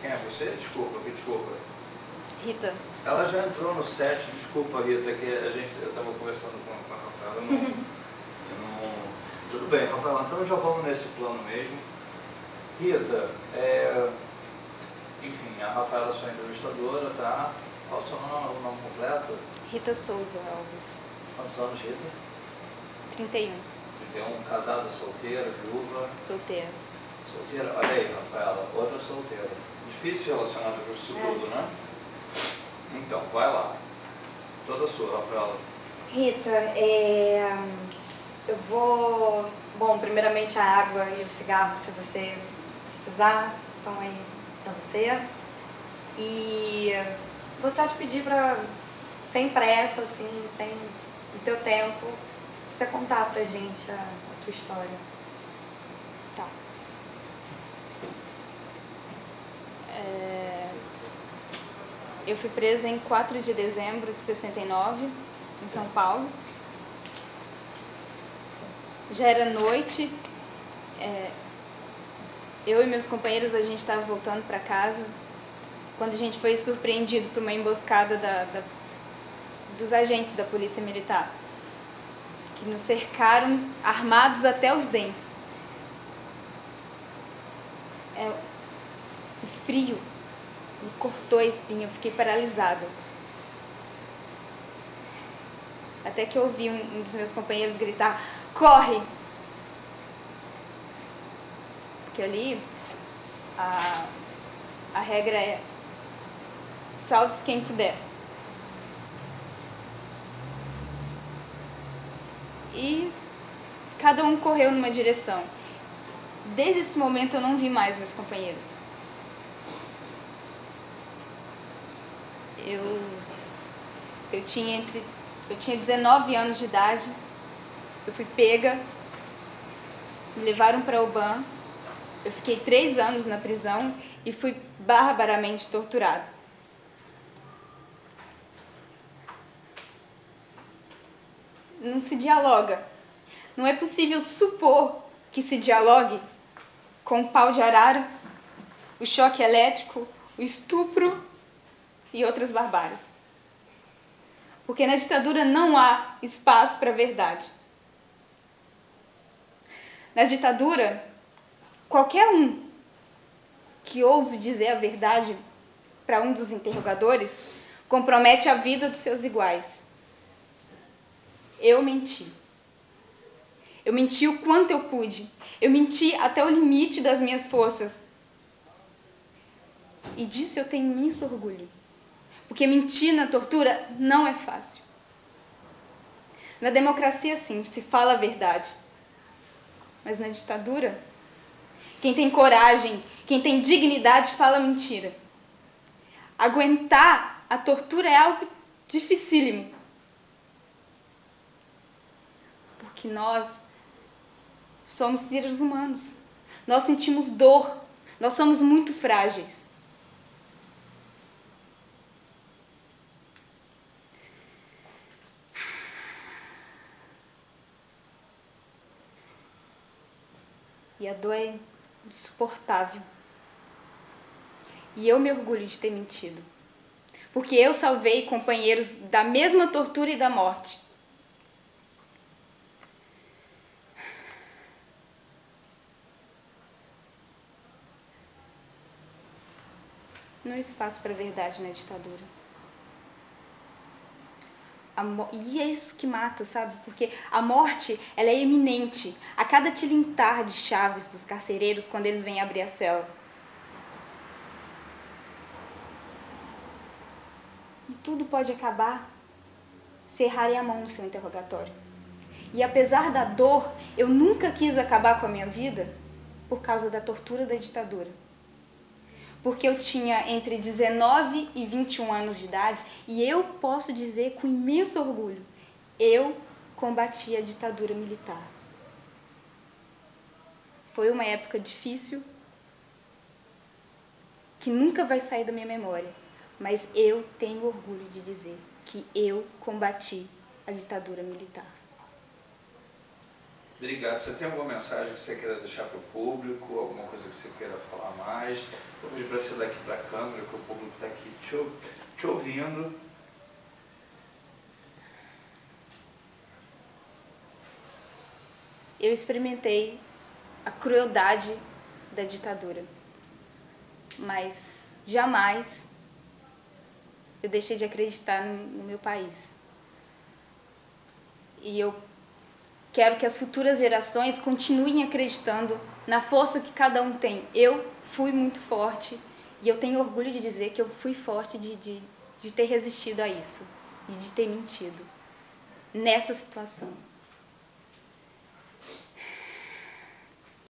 Quem é você? Desculpa, que desculpa. Rita. Ela já entrou no set, desculpa, Rita, que eu estava conversando com a Rafaela, Tudo bem, Rafaela, então já vamos nesse plano mesmo. Rita, enfim, a Rafaela é sua entrevistadora, tá? Qual o seu nome completo? Rita Souza Alves. Quantos anos, Rita? 31. 31, casada, solteira, viúva? Solteira. Solteira? Olha aí, Rafaela, outra solteira. Difícil relacionado com isso tudo, né? Então, vai lá. Toda sua, Rafaela. Rita, eu vou... Bom, primeiramente a água e o cigarro, se você precisar, estão aí pra você. E vou só te pedir pra, sem pressa, assim, sem o teu tempo, você contar pra gente a tua história. Tá. Eu fui presa em 4 de dezembro de 69, em São Paulo. Já era noite. Eu e meus companheiros, a gente estava voltando para casa, quando a gente foi surpreendido por uma emboscada dos agentes da Polícia Militar, que nos cercaram armados até os dentes. O frio me cortou a espinha, eu fiquei paralisada. Até que eu ouvi um dos meus companheiros gritar: corre! Porque ali a regra é salve-se quem puder. E cada um correu numa direção. Desde esse momento eu não vi mais meus companheiros. Eu tinha 19 anos de idade, eu fui pega, me levaram para a UBAN, eu fiquei 3 anos na prisão e fui barbaramente torturada. Não se dialoga. Não é possível supor que se dialogue com o pau de arara, o choque elétrico, o estupro e outras barbáries. Porque na ditadura não há espaço para a verdade. Na ditadura, qualquer um que ouse dizer a verdade para um dos interrogadores compromete a vida dos seus iguais. Eu menti. Eu menti o quanto eu pude. Eu menti até o limite das minhas forças. E disso eu tenho imenso orgulho. Porque mentir na tortura não é fácil. Na democracia, sim, se fala a verdade. Mas na ditadura, quem tem coragem, quem tem dignidade, fala mentira. Aguentar a tortura é algo dificílimo. Porque nós somos seres humanos. Nós sentimos dor. Nós somos muito frágeis. E a dor é insuportável. E eu me orgulho de ter mentido. Porque eu salvei companheiros da mesma tortura e da morte. Não há espaço para a verdade na ditadura. E é isso que mata, sabe? Porque a morte, ela é iminente. A cada tilintar de chaves dos carcereiros quando eles vêm abrir a cela. E tudo pode acabar se errarem a mão no seu interrogatório. E apesar da dor, eu nunca quis acabar com a minha vida por causa da tortura da ditadura. Porque eu tinha entre 19 e 21 anos de idade e eu posso dizer com imenso orgulho, eu combati a ditadura militar. Foi uma época difícil, que nunca vai sair da minha memória, mas eu tenho orgulho de dizer que eu combati a ditadura militar. Obrigado. Você tem alguma mensagem que você queira deixar para o público? Alguma coisa que você queira falar mais? Vou pedir para você daqui para a câmera, que o público está aqui te ouvindo. Eu experimentei a crueldade da ditadura, mas jamais eu deixei de acreditar no meu país. E eu quero que as futuras gerações continuem acreditando na força que cada um tem. Eu fui muito forte e eu tenho orgulho de dizer que eu fui forte de ter resistido a isso e de ter mentido nessa situação.